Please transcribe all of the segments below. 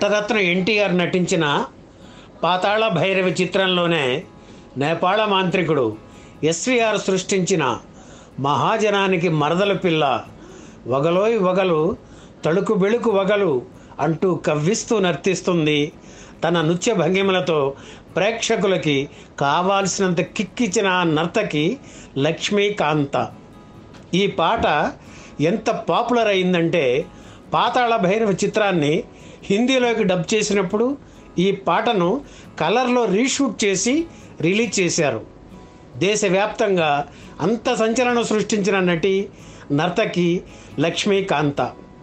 నటరత్న ఎన్టీఆర్ నటించిన పాతాళ భైరవి చిత్రంలోనే నేపాళ మాంత్రికుడు ఎస్వీఆర్ సృష్టించిన మహాజనానికి మరదల పిల్ల వగలోయ్ వగలు తళుకు బెళుకు వగలు అంటూ కవ్విస్తూ నర్తిస్తుంది. తన నృత్య భంగిమలతో ప్రేక్షకులకి కావాల్సినంత కిక్కిచ్చిన నర్తకి లక్ష్మీకాంత. ఈ పాట ఎంత పాపులర్ అయిందంటే పాతాళ భైరవి చిత్రాన్ని హిందీలోకి డబ్ చేసినప్పుడు ఈ పాటను కలర్లో రీషూట్ చేసి రిలీజ్ చేశారు. దేశవ్యాప్తంగా అంత సంచలనం సృష్టించిన నటి నర్తకి లక్ష్మీకాంత.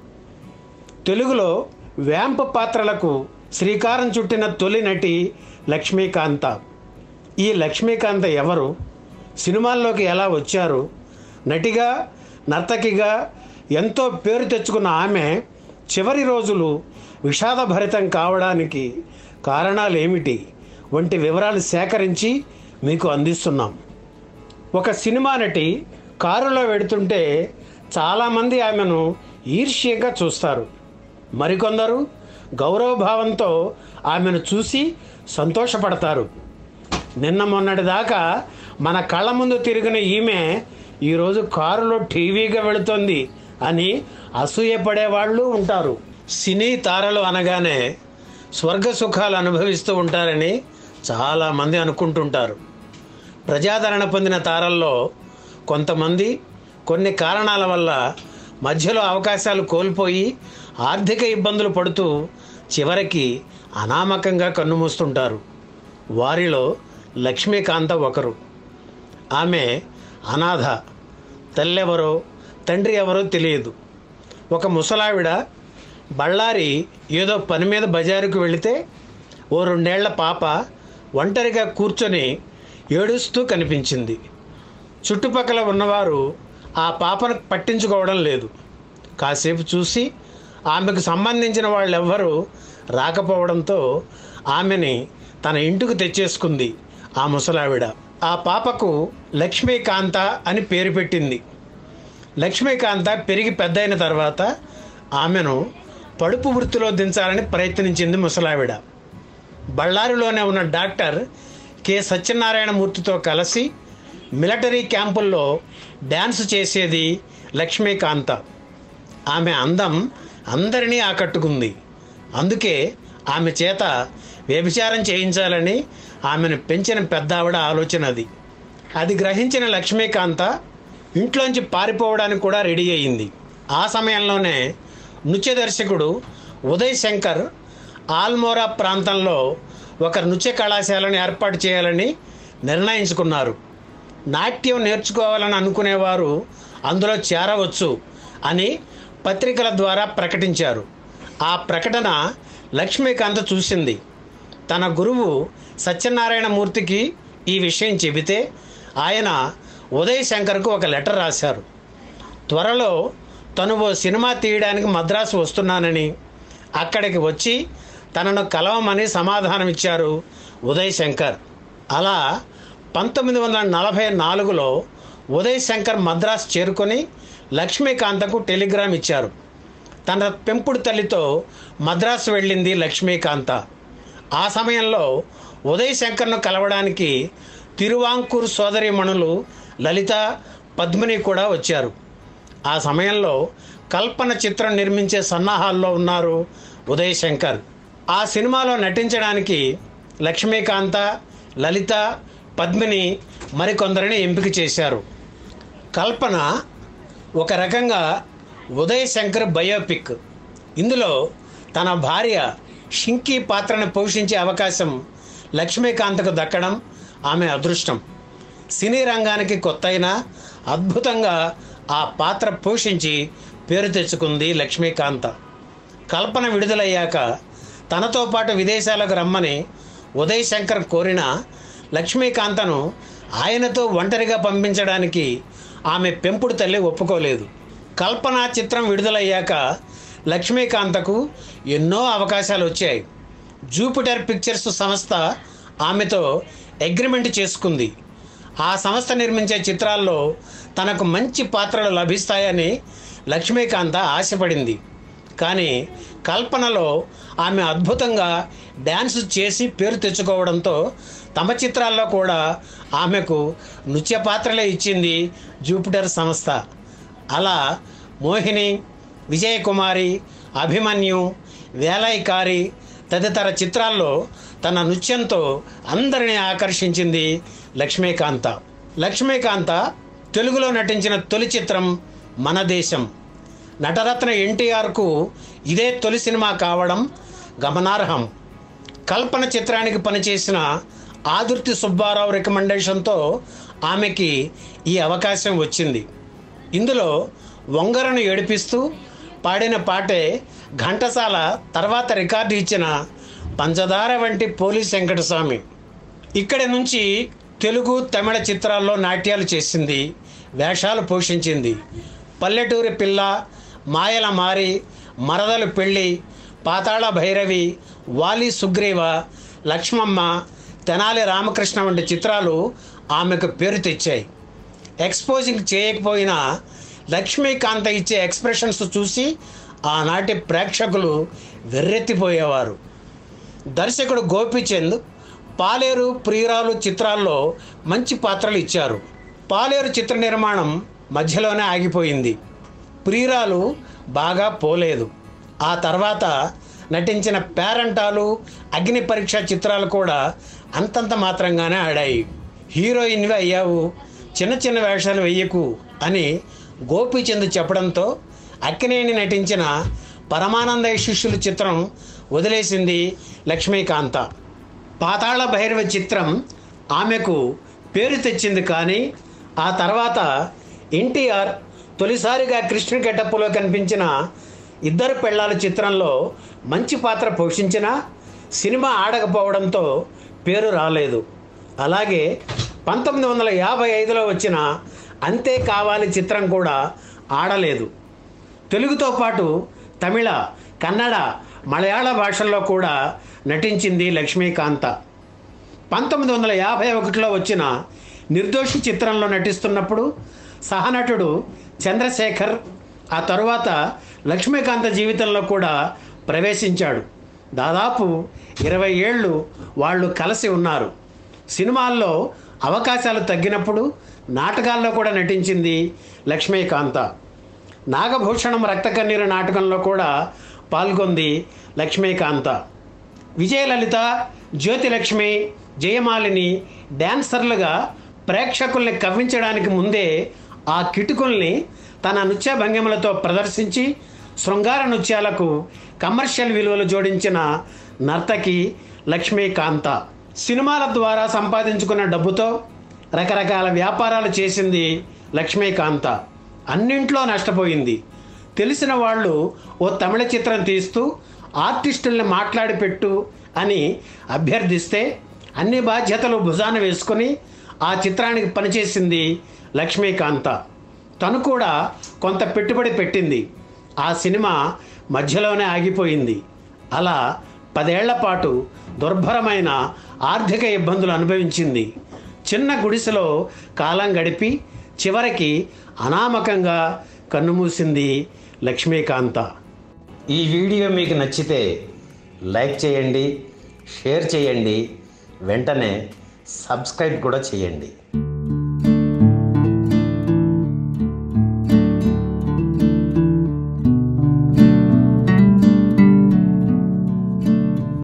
తెలుగులో వ్యాంప్ పాత్రలకు శ్రీకారం చుట్టిన తొలి నటి లక్ష్మీకాంత. ఈ లక్ష్మీకాంత ఎవరు, సినిమాల్లోకి ఎలా వచ్చారు, నటిగా నర్తకిగా ఎంతో పేరు తెచ్చుకున్న ఆమె చివరి రోజులు విషాదభరితం కావడానికి కారణాలు ఏమిటి వంటి వివరాలు సేకరించి మీకు అందిస్తున్నాం. ఒక సినిమా నటి కారులో వెడుతుంటే చాలామంది ఆమెను ఈర్ష్యంగా చూస్తారు. మరికొందరు గౌరవభావంతో ఆమెను చూసి సంతోషపడతారు. నిన్న మొన్నటి దాకా మన కళ్ళ ముందు తిరిగిన ఈమె ఈరోజు కారులో టీవీగా వెళుతుంది అని అసూయపడేవాళ్ళు ఉంటారు. సినీ తారలు అనగానే స్వర్గ సుఖాలు అనుభవిస్తూ ఉంటారని చాలామంది అనుకుంటుంటారు. ప్రజాదరణ పొందిన తారల్లో కొంతమంది కొన్ని కారణాల వల్ల మధ్యలో అవకాశాలు కోల్పోయి ఆర్థిక ఇబ్బందులు పడుతూ చివరికి అనామకంగా కన్నుమూస్తుంటారు. వారిలో లక్ష్మీకాంత ఒకరు. ఆమె అనాథ. తల్లెవరో తండ్రి ఎవరో తెలియదు. ఒక ముసలావిడ బళ్ళారి ఏదో పని మీద బజారుకు వెళితే ఓ 2 ఏళ్ల పాప ఒంటరిగా కూర్చొని ఏడుస్తూ కనిపించింది. చుట్టుపక్కల ఉన్నవారు ఆ పాపను పట్టించుకోవడం లేదు. కాసేపు చూసి ఆమెకు సంబంధించిన వాళ్ళెవ్వరూ రాకపోవడంతో ఆమెని తన ఇంటికి తెచ్చేసుకుంది ఆ ముసలావిడ. ఆ పాపకు లక్ష్మీకాంత అని పేరు పెట్టింది. లక్ష్మీకాంత పెరిగి పెద్దయిన తర్వాత ఆమెను పడుపు వృత్తిలో దించాలని ప్రయత్నించింది ముసలావిడ. బళ్ళారిలోనే ఉన్న డాక్టర్ కె సత్యనారాయణమూర్తితో కలిసి మిలిటరీ క్యాంపుల్లో డ్యాన్స్ చేసేది లక్ష్మీకాంత. ఆమె అందం అందరినీ ఆకట్టుకుంది. అందుకే ఆమె చేత వ్యభిచారం చేయించాలని ఆమెను పెంచిన పెద్దావిడ ఆలోచన అది. అది గ్రహించిన లక్ష్మీకాంత ఇంట్లోంచి పారిపోవడానికి కూడా రెడీ అయ్యింది. ఆ సమయంలోనే నృత్య దర్శకుడు ఉదయ్ శంకర్ ఆల్మోరా ప్రాంతంలో ఒక నృత్య కళాశాలను ఏర్పాటు చేయాలని నిర్ణయించుకున్నారు. నాట్యం నేర్చుకోవాలని అనుకునేవారు అందులో చేరవచ్చు అని పత్రికల ద్వారా ప్రకటించారు. ఆ ప్రకటన లక్ష్మీకాంత చూసింది. తన గురువు సత్యనారాయణమూర్తికి ఈ విషయం చెబితే ఆయన ఉదయ్ శంకర్కు ఒక లెటర్ రాశారు. త్వరలో తను ఓ సినిమా తీయడానికి మద్రాసు వస్తున్నానని, అక్కడికి వచ్చి తనను కలవమని సమాధానం ఇచ్చారు ఉదయ్ శంకర్. అలా 1944లో ఉదయ్ శంకర్ మద్రాసు చేరుకొని లక్ష్మీకాంతకు టెలిగ్రామ్ ఇచ్చారు. తన పెంపుడు తల్లితో మద్రాసు వెళ్ళింది లక్ష్మీకాంత. ఆ సమయంలో ఉదయ్ శంకర్ను కలవడానికి తిరువాంకూర్ సోదరీమణులు లలిత, పద్మిని కూడా వచ్చారు. ఆ సమయంలో కల్పన చిత్రం నిర్మించే సన్నాహాల్లో ఉన్నారు ఉదయ్ శంకర్. ఆ సినిమాలో నటించడానికి లక్ష్మీకాంత, లలిత, పద్మిని మరికొందరిని ఎంపిక చేశారు. కల్పన ఒక రకంగా ఉదయ్ శంకర్ బయోపిక్. ఇందులో తన భార్య షింకీ పాత్రను పోషించే అవకాశం లక్ష్మీకాంతకు దక్కడం ఆమె అదృష్టం. సినీ రంగానికి కొత్తైనా అద్భుతంగా ఆ పాత్ర పోషించి పేరు తెచ్చుకుంది లక్ష్మీకాంత. కల్పన విడుదలయ్యాక తనతో పాటు విదేశాలకు రమ్మని ఉదయ్ శంకర్ కోరిన లక్ష్మీకాంతను ఆయనతో ఒంటరిగా పంపించడానికి ఆమె పెంపుడు తల్లి ఒప్పుకోలేదు. కల్పన చిత్రం విడుదలయ్యాక లక్ష్మీకాంతకు ఎన్నో అవకాశాలు వచ్చాయి. జూపిటర్ పిక్చర్స్ సంస్థ ఆమెతో అగ్రిమెంట్ చేసుకుంది. ఆ సంస్థ నిర్మించే చిత్రాల్లో తనకు మంచి పాత్రలు లభిస్తాయని లక్ష్మీకాంత ఆశపడింది. కానీ కల్పనలో ఆమె అద్భుతంగా డ్యాన్స్ చేసి పేరు తెచ్చుకోవడంతో తమ చిత్రాల్లో కూడా ఆమెకు నృత్య పాత్రలే ఇచ్చింది జూపిటర్ సంస్థ. అలా మోహిని, విజయకుమారి, అభిమన్యు, వేలైకారి తదితర చిత్రాల్లో తన నృత్యంతో అందరినీ ఆకర్షించింది లక్ష్మీకాంత. లక్ష్మీకాంత తెలుగులో నటించిన తొలి చిత్రం మన దేశం. నటరత్న ఎన్టీఆర్కు ఇదే తొలి సినిమా కావడం గమనార్హం. కల్పన చిత్రానికి పనిచేసిన ఆదుర్తి సుబ్బారావు రికమెండేషన్తో ఆమెకి ఈ అవకాశం వచ్చింది. ఇందులో వంగరను ఏడిపిస్తూ పాడిన పాటే ఘంటసాల తర్వాత రికార్డు ఇచ్చిన పంచదార వంటి పోలీస్ వెంకటస్వామి. ఇక్కడి నుంచి తెలుగు, తమిళ చిత్రాల్లో నాట్యాలు చేసింది, వేషాలు పోషించింది. పల్లెటూరి పిల్ల, మాయల మారి, మరదలు పెళ్ళి, పాతాళ భైరవి, వాలి సుగ్రీవ, లక్ష్మమ్మ, తెనాలి రామకృష్ణ వంటి చిత్రాలు ఆమెకు పేరు తెచ్చాయి. ఎక్స్పోజింగ్ చేయకపోయినా లక్ష్మీకాంత ఇచ్చే ఎక్స్ప్రెషన్స్ చూసి ఆనాటి ప్రేక్షకులు వెర్రెత్తిపోయేవారు. దర్శకుడు గోపీచంద్ పాలేరు, ప్రియురాలు చిత్రాల్లో మంచి పాత్రలు ఇచ్చారు. పాలేరు చిత్ర నిర్మాణం మధ్యలోనే ఆగిపోయింది. ప్రియురాలు బాగా పోలేదు. ఆ తర్వాత నటించిన పేరంటాలు, అగ్ని పరీక్ష చిత్రాలు కూడా అంతంత మాత్రంగానే ఆడాయి. హీరోయిన్వి అయ్యావు, చిన్న చిన్న వేషాలు వెయ్యకు అని గోపీచంద్ చెప్పడంతో అక్కినేని నటించిన పరమానందయ్య శిష్యులు చిత్రం వదిలేసింది లక్ష్మీకాంత. పాతాళ భైరవ చిత్రం ఆమెకు పేరు తెచ్చింది. కానీ ఆ తర్వాత ఎన్టీఆర్ తొలిసారిగా కృష్ణ గెటప్పులో కనిపించిన ఇద్దరు పెళ్ళాల చిత్రంలో మంచి పాత్ర పోషించినా సినిమా ఆడకపోవడంతో పేరు రాలేదు. అలాగే 1955లో వచ్చిన అంతే కావాలి చిత్రం కూడా ఆడలేదు. తెలుగుతో పాటు తమిళ, కన్నడ, మలయాళ భాషల్లో కూడా నటించింది లక్ష్మీకాంత. 1951లో వచ్చిన నిర్దోషి చిత్రంలో నటిస్తున్నప్పుడు సహనటుడు చంద్రశేఖర్ ఆ తరువాత లక్ష్మీకాంత జీవితంలో కూడా ప్రవేశించాడు. దాదాపు 20 ఏళ్ళు వాళ్ళు కలిసి ఉన్నారు. సినిమాల్లో అవకాశాలు తగ్గినప్పుడు నాటకాల్లో కూడా నటించింది లక్ష్మీకాంత. నాగభూషణం రక్తకన్నీరు నాటకంలో కూడా పాల్గొంది లక్ష్మీకాంత. విజయలలిత, జ్యోతిలక్ష్మి, జయమాలిని డ్యాన్సర్లుగా ప్రేక్షకుల్ని కవ్వించడానికి ముందే ఆ కిటుకుల్ని తన నృత్య భంగిమలతో ప్రదర్శించి శృంగార నృత్యాలకు కమర్షియల్ విలువలు జోడించిన నర్తకి లక్ష్మీకాంత. సినిమాల ద్వారా సంపాదించుకున్న డబ్బుతో రకరకాల వ్యాపారాలు చేసింది లక్ష్మీకాంత. అన్నింట్లో నష్టపోయింది. తెలిసిన వాళ్ళు ఓ తమిళ చిత్రం తీస్తూ ఆర్టిస్టుల్ని మాట్లాడి పెట్టు అని అభ్యర్థిస్తే అన్ని బాధ్యతలు భుజాన వేసుకొని ఆ చిత్రానికి పనిచేసింది లక్ష్మీకాంత. తను కూడా కొంత పెట్టుబడి పెట్టింది. ఆ సినిమా మధ్యలోనే ఆగిపోయింది. అలా 10 ఏళ్ల పాటు దుర్భరమైన ఆర్థిక ఇబ్బందులు అనుభవించింది. చిన్న గుడిసెలో కాలం గడిపి చివరికి అనామకంగా కన్నుమూసింది లక్ష్మీకాంత. ఈ వీడియో మీకు నచ్చితే లైక్ చేయండి, షేర్ చేయండి, వెంటనే సబ్స్క్రైబ్ కూడా చేయండి.